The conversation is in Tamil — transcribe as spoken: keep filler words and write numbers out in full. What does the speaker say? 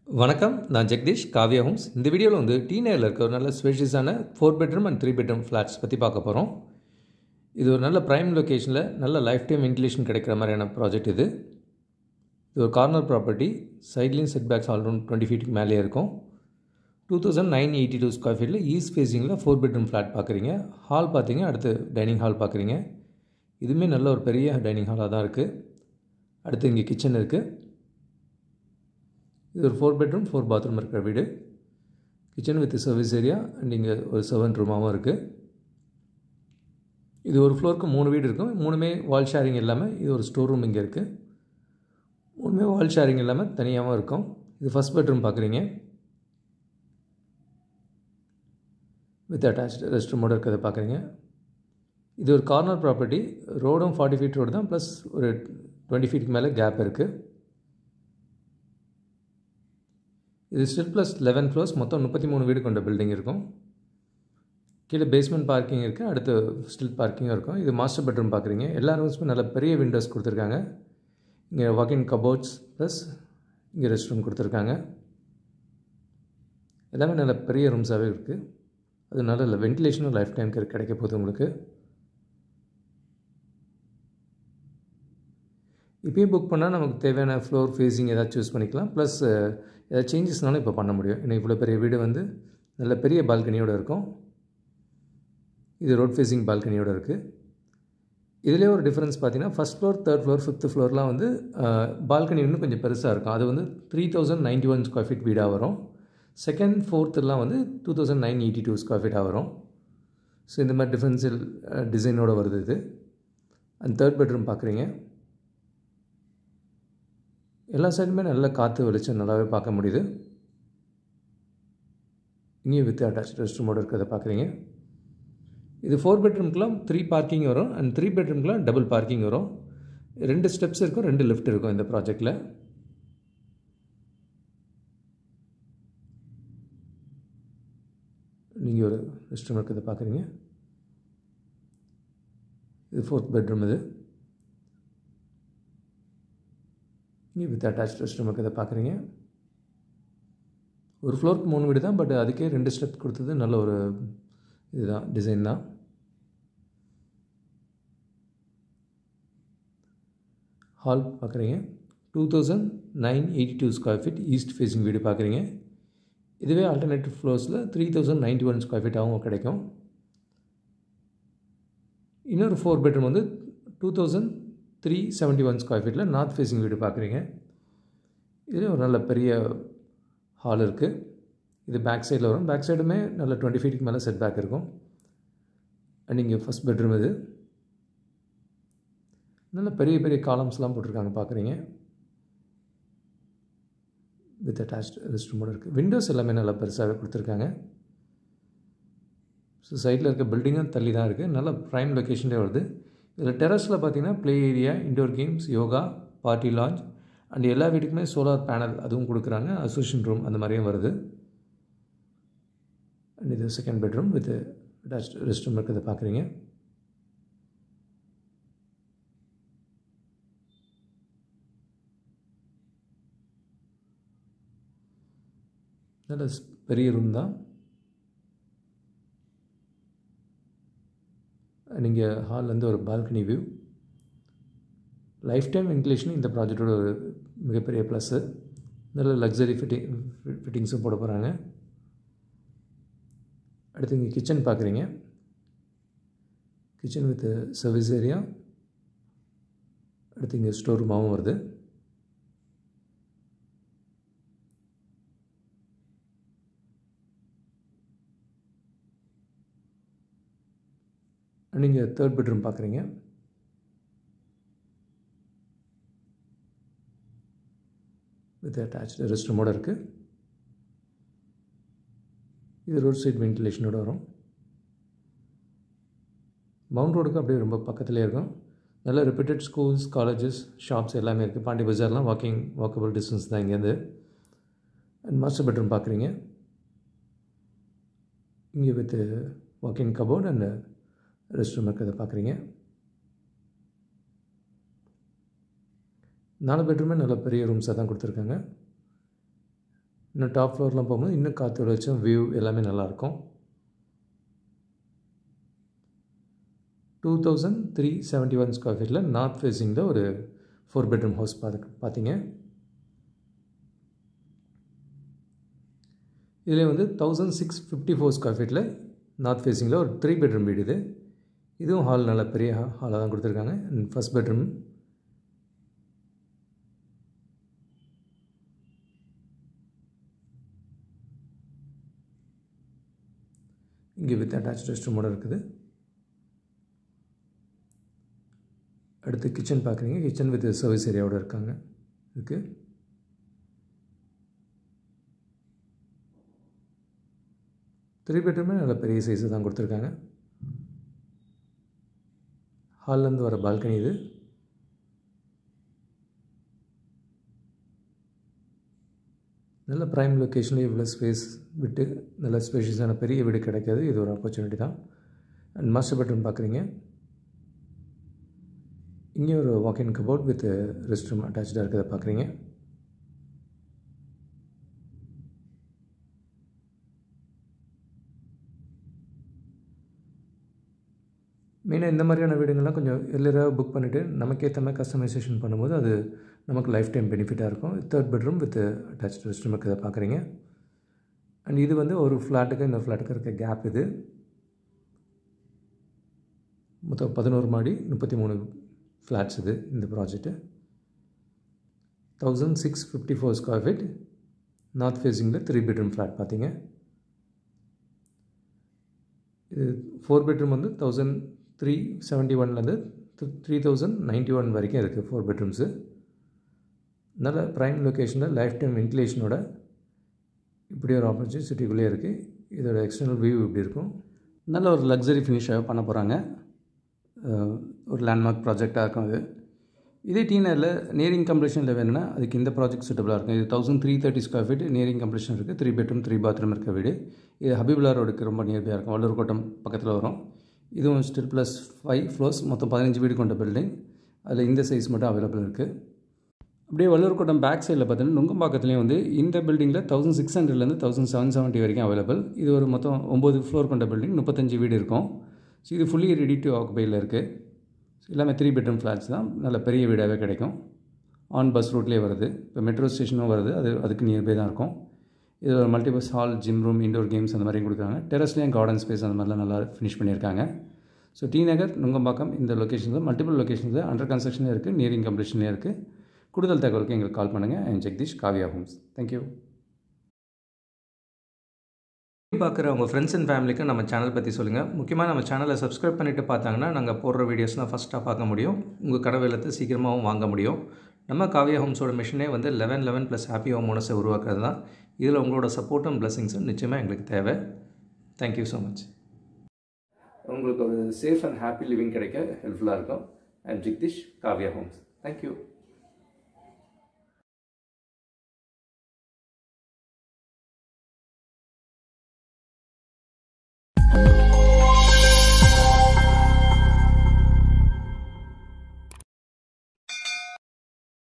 வணக்கம், நான் ஜெகதீஷ் காவ்யா ஹோம்ஸ். இந்த வீடியோவில் வந்து டி நகரில் இருக்க ஒரு நல்ல ஸ்பேஷியஸான four bedroom and three bedroom flats பற்றி பார்க்க போகிறோம். இது ஒரு நல்ல ப்ரைம் லொக்கேஷனில் நல்ல லைஃப் டைம் வென்டிலேஷன் கிடைக்கிற மாதிரியான ப்ராஜெக்ட் இது. இது ஒரு கார்னர் ப்ராப்பர்ட்டி. சைட்லேயும் செட் பேக்ஸ் ஆல்ரவுண்ட் டுவெண்ட்டி ஃபீட்டுக்கு மேலே இருக்கும். Two thousand nine eighty two square ஃபீட்டில் ஈஸ்ட் ஃபேஸிங்கில் ஃபோர் பெட்ரூம் ஃப்ளாட் பார்க்குறீங்க. ஹால் பார்த்தீங்க, அடுத்து டைனிங் ஹால் பார்க்குறீங்க. இதுவுமே நல்ல ஒரு பெரிய டைனிங் ஹாலாக தான் இருக்குது. அடுத்து இங்கே கிச்சன் இருக்குது. இது ஒரு ஃபோர் பெட்ரூம் ஃபோர் பாத்ரூம் இருக்கிற வீடு. Kitchen with service area and இங்கே ஒரு செவன் ரூமாகவும் இருக்குது. இது ஒரு ஃப்ளோருக்கு மூணு வீடு இருக்கும். மூணுமே வால் ஷேரிங் இல்லாமல், இது ஒரு ஸ்டோர் ரூம் இங்கே இருக்குது. மூணுமே வால் ஷேரிங் இல்லாமல் தனியாகவும் இருக்கும். இது ஃபஸ்ட் பெட்ரூம் பார்க்குறீங்க. வித் அட்டாச்டு ரெஸ்ட் ரூமோடு இருக்கிறத பார்க்குறீங்க. இது ஒரு கார்னர் ப்ராப்பர்ட்டி. ரோடும் ஃபார்ட்டி ஃபீட் ரோடு தான், ப்ளஸ் ஒரு டுவெண்ட்டி ஃபீட்டுக்கு மேலே கேப் இருக்குது. இது ஸ்டில் ப்ளஸ் லெவன் ஃப்ளோர்ஸ், மொத்தம் முப்பத்தி மூணு வீடு கொண்ட பில்டிங் இருக்கும். கீழே பேஸ்மெண்ட் பார்க்கிங் இருக்குது, அடுத்து ஸ்டில் பார்க்கிங்கும் இருக்கும். இது மாஸ்டர் பெட்ரூம் பார்க்குறீங்க. எல்லா ரூம்ஸுமே நல்ல பெரிய விண்டோஸ் கொடுத்துருக்காங்க. இங்கே வாக்கின் கபோர்ட்ஸ் ப்ளஸ் இங்கே ரெஸ்ட் ரூம் கொடுத்துருக்காங்க. எல்லாமே நல்ல பெரிய ரூம்ஸாகவே இருக்குது. அது நல்ல வென்டிலேஷனும் லைஃப் டைமுக்கு கிடைக்க போகுது உங்களுக்கு. இப்போயும் புக் பண்ணால் நமக்கு தேவையான ஃப்ளோர் ஃபேஸிங் ஏதாவது சூஸ் பண்ணிக்கலாம். ப்ளஸ் ஏதாவது சேஞ்சஸ்னாலும் இப்போ பண்ண முடியும். ஏன்னா இவ்வளோ பெரிய வீடு வந்து நல்ல பெரிய பால்கனியோடு இருக்கும். இது ரோட் ஃபேஸிங் பால்கனியோடு இருக்குது. இதிலே ஒரு டிஃப்ரென்ஸ் பார்த்தீங்கன்னா, first floor, third floor, fifth ஃப்ளோர்லாம் வந்து பால்கனி இன்னும் கொஞ்சம் பெருசாக இருக்கும். அது வந்து three thousand ninety one square feet வீடாக வரும். செகண்ட் ஃபோர்த்துலாம் வந்து two thousand nine eighty two square ஃபீட்டாக வரும். ஸோ இந்த மாதிரி டிஃப்ரென்ஷியல் டிசைனோடு வருது இது. அண்ட் தேர்ட் பெட்ரூம் பார்க்குறீங்க. எல்லா சைடுமே நல்ல காற்று வெளிச்சம் நல்லாவே பார்க்க முடியுது. இங்கேயும் வித் அட்டாச் ரெஸ்ட் ரூமோடு இருக்கிறத பார்க்குறீங்க. இது ஃபோர் பெட்ரூம்க்குலாம் த்ரீ பார்க்கிங் வரும் அண்ட் த்ரீ பெட்ரூம்க்குலாம் டபுள் பார்க்கிங் வரும். ரெண்டு ஸ்டெப்ஸ் இருக்கும், ரெண்டு லிஃப்ட் இருக்கும் இந்த ப்ராஜெக்டில். நீங்கள் ஒரு ரெஸ்ட் ரூம் இருக்கிறத பார்க்குறீங்க. இது ஃபோர்த் பெட்ரூம். இது இங்கே வித் அட்டாச் ரெஸ்ட் ரூம் இருக்கிறத பார்க்குறீங்க. ஒரு ஃப்ளோருக்கு மூணு வீடு தான், பட் அதுக்கே ரெண்டு ஸ்டெப் கொடுத்தது நல்ல ஒரு இதுதான், டிசைன் தான். ஹால் பார்க்குறீங்க. Two thousand nine eighty two square feet east facing வீடு பார்க்குறீங்க. இதுவே ஆல்டர்னேட்டிவ் ஃப்ளோர்ஸில் three thousand ninety one square ஃபீட்டாகவும் கிடைக்கும். இன்னொரு ஃபோர் பெட்ரூம் வந்து two thousand three seventy one square ஃபீட்டில் நார்த் ஃபேஸிங் வீடு பார்க்குறீங்க. இதுலேயும் ஒரு நல்ல பெரிய ஹால் இருக்குது. இது பேக் சைடில் வரும். பேக் சைடுமே நல்ல டுவெண்ட்டி ஃபீட்டுக்கு மேலே செட் பேக் இருக்கும். அண்ட் இங்கே ஃபஸ்ட் பெட்ரூம். இது நல்ல பெரிய பெரிய காலம்ஸ்லாம் போட்டிருக்காங்க பார்க்குறீங்க. வித் அட்டாச்ட் ரெஸ்ட் ரூமோடு இருக்குது. விண்டோஸ் எல்லாமே நல்லா பெருசாகவே கொடுத்துருக்காங்க. ஸோ சைடில் இருக்க பில்டிங்கும் தள்ளி தான் இருக்குது. நல்ல ப்ரைம் லொக்கேஷன்லேயே வருது. இதில் டெரஸில் பார்த்தீங்கன்னா play area, indoor games, yoga, party lounge and எல்லா வீட்டுக்குமே சோலார் பேனல் அதுவும் கொடுக்குறாங்க. அசோசியேஷன் ரூம் அந்த மாதிரியும் வருது. அண்ட் இது second bedroom with attached rest room இருக்கிறத பார்க்குறீங்க. நல்ல பெரிய ரூம் தான். நீங்கள் ஹால்லேருந்து ஒரு balcony view. Lifetime ventilation இந்த ப்ராஜெக்டோட ஒரு மிகப்பெரிய ப்ளஸ்ஸு. நல்ல லக்ஸரி ஃபிட்டிங் ஃபிட்டிங்ஸும் போட போகிறாங்க. அடுத்து இங்கே கிச்சன் பார்க்குறீங்க. Kitchen with service area. அடுத்து இங்கே ஸ்டோர் ரூமாகவும் வருது. நீங்கள் தேர்ட் பெட்ரூம் பார்க்குறீங்க. வித் அட்டாச்டு ரெஸ்ட் ரூமோடு இருக்குது. இது ரோட் சைட் வென்டிலேஷனோடு வரும். மவுண்ட் ரோடுக்கு அப்படியே ரொம்ப பக்கத்துலேயே இருக்கும். நல்ல ரெப்யூட்டட் ஸ்கூல்ஸ், காலேஜஸ், ஷாப்ஸ் எல்லாமே இருக்குது. பாண்டி பஜார்லாம் வாக்கிங் வாக்கபிள் டிஸ்டன்ஸ் தான் இங்கேருந்து. அண்ட் மாஸ்டர் பெட்ரூம் பார்க்குறீங்க. இங்கே with walk in cupboard and rest room இருக்கிறத பார்க்குறீங்க. நாலு பெட்ரூமே நல்ல பெரிய ரூம்ஸாக தான் கொடுத்துருக்காங்க. இன்னும் டாப் ஃப்ளோர்லாம் போகும்போது இன்னும் காற்று வெளிச்சம் வியூ எல்லாமே நல்லாயிருக்கும். Two thousand three seventy one square ஃபீட்டில் நார்த் ஃபேஸிங்கில் ஒரு ஃபோர் பெட்ரூம் ஹவுஸ் பார்த்து பார்த்தீங்க. இதில் வந்து thousand six fifty four square ஃபீட்டில் நார்த் ஃபேஸிங்கில் ஒரு த்ரீ பெட்ரூம் வீடு இது. இதுவும் ஹால் நல்ல பெரிய ஹாலாக தான் கொடுத்துருக்காங்க. அண்ட் ஃபஸ்ட் பெட்ரூம் இங்கே வித் அட்டாச் ரெஸ்ட் ரூமோடு இருக்குது. அடுத்து கிச்சன் பார்க்குறீங்க. கிச்சன் வித் சர்வீஸ் ஏரியாவோடு இருக்காங்க. இதுக்கு த்ரீ பெட்ரூமே நல்ல பெரிய சைஸு தான் கொடுத்துருக்காங்க. ஹால்லேருந்து வர பால்கனி இது. நல்ல ப்ரைம் லொக்கேஷனில் இவ்வளோ ஸ்பேஸ் விட்டு நல்ல ஸ்பேஷியஸான பெரிய வீடு கிடைக்காது. இது ஒரு ஆப்பர்ச்சுனிட்டி தான். அண்ட் மாஸ்டர் பெட்ரூம் பார்க்குறீங்க. இங்கே ஒரு walk in cupboard with rest room அட்டாச்சாக இருக்கிறத பார்க்குறீங்க. மெயினாக இந்த மாதிரியான வீடுங்கள்லாம் கொஞ்சம் எல்லராக புக் பண்ணிவிட்டு நமக்கு ஏற்ற மாதிரி கஸ்டமைசேஷன் பண்ணும்போது அது நமக்கு லைஃப் டைம் பெனிஃபிட்டாக இருக்கும். Third bedroom with attach rest room இருக்கிறத பார்க்குறீங்க. அண்ட் இது வந்து ஒரு ஃப்ளாட்டுக்கு இன்னொரு ஃப்ளாட்டுக்கு இருக்க கேப் இது. மொத்தம் பதினோரு மாடி முப்பத்தி மூணு ஃப்ளாட்ஸ் இது இந்த ப்ராஜெக்ட்டு. Thousand six fifty four square feet north ஃபேஸிங்கில் த்ரீ பெட்ரூம் ஃப்ளாட் பார்த்தீங்க. இது ஃபோர் பெட்ரூம் வந்து தௌசண்ட் த்ரீ செவன்ட்டி ஒன்லேருந்து த்ரீ தௌசண்ட் நைன்ட்டி ஒன் வரைக்கும் இருக்குது ஃபோர் பெட்ரூம்ஸு. நல்ல ப்ரைம் லொக்கேஷனில் லைஃப் டைம் வென்டிலேஷனோட இப்படி ஒரு ஆப்பர்ச்சுனிட்டி சிட்டிக்குள்ளே இருக்குது. இதோட எக்ஸ்டர்னல் வியூ இப்படி இருக்கும். நல்ல ஒரு லக்ஸரி ஃபினிஷாக பண்ண போகிறாங்க. ஒரு லேண்ட்மார்க் ப்ராஜெக்டாக இருக்கும் அது. இதே டீனரில் நியரிங் கம்ப்ளீஷனில் வேணும்னா அதுக்கு இந்த ப்ராஜெக்ட் சூட்டபுளாக இருக்கும். இது thousand three thirty square feet nearing completion இருக்குது. த்ரீ பெட்ரூம் த்ரீ பாத்ரூம் இருக்க வீடு. இது ஹபீபுல்லா ரோடுக்கு ரொம்ப நியர்பையாக இருக்கும். வள்ளூர் கோட்டம் பக்கத்தில் வரும். இதுவும் ஸ்டில் ப்ளஸ் ஃபைவ் ஃப்ளோர்ஸ் மொத்தம் பதினஞ்சு வீடு கொண்ட பில்டிங். அதில் இந்த சைஸ் மட்டும் அவைலபிள் இருக்குது. அப்படியே வள்ளூர் கோட்டம் பேக் சைடில் பார்த்தீங்கன்னா நுங்கம்பாக்கத்துலேயும் வந்து இந்த பில்டிங்கில் தௌசண்ட் சிக்ஸ் ஹண்ட்ரட்லேருந்து தௌசண்ட் செவன் செவன்ட்டி வரைக்கும் அவைலபிள். இது ஒரு மொத்தம் ஒம்பது ஃப்ளோர் கொண்ட பில்டிங், முப்பத்தஞ்சு வீடு இருக்கும். ஸோ இது ஃபுல்லி ரெடி டு ஆக்குபையில் இருக்குது. எல்லாமே த்ரீ பெட்ரூம் ஃப்ளாட்ஸ் தான். நல்ல பெரிய வீடாகவே கிடைக்கும். ஆன் பஸ் ரூட்லேயே வருது. இப்போ மெட்ரோ ஸ்டேஷனும் வருது. அது அதுக்கு நியர்பை தான் இருக்கும். இது ஒரு multipurpose hall, gym room, indoor games அந்த மாதிரியும் கொடுக்குறாங்க. டெரஸ்லேயும் கார்டன் ஸ்பேஸ் அந்த மாதிரிலாம் நல்லா ஃபினிஷ் பண்ணியிருக்காங்க. ஸோ டி நகர், நுங்கம்பாக்கம் இந்த லொக்கேஷனில் மல்டிபிள் லொக்கேஷனில் அண்டர் கன்ஸ்ட்ரக்ஷன்லேயே இருக்குது, நியரிங் கம்ப்ளீஷன்லேயே இருக்குது. கூடுதல் தகவலுக்கு எங்களுக்கு கால் பண்ணுங்கள். I am Jagadish, Kavya homes. Thank you. பார்க்குற உங்கள் ஃப்ரெண்ட்ஸ் அண்ட் ஃபேமிலிக்கு நம்ம சேனல் பற்றி சொல்லுங்கள். முக்கியமாக நம்ம சேனலை சப்ஸ்கிரைப் பண்ணிவிட்டு பார்த்தாங்கன்னா நாங்கள் போடுற வீடியோஸ்லாம் ஃபஸ்ட்டாக பார்க்க முடியும். உங்கள் கடை வெள்ளத்தை சீக்கிரமாகவும் வாங்க முடியும். நம்ம காவியா ஹோம்ஸோட மிஷனே வந்து eleven eleven plus happy home ஓனர்ஸை உருவாக்குறது தான். இதில் உங்களோட சப்போர்ட்டும் பிளஸிங்ஸும் நிச்சயமாக எங்களுக்கு தேவை. Thank you so much. உங்களுக்கு ஒரு சேஃப் அண்ட் ஹாப்பி லிவிங் கிடைக்க ஹெல்ப்ஃபுல்லாக இருக்கும். I am Jagadish, Kavya homes. Thank you. Thank you.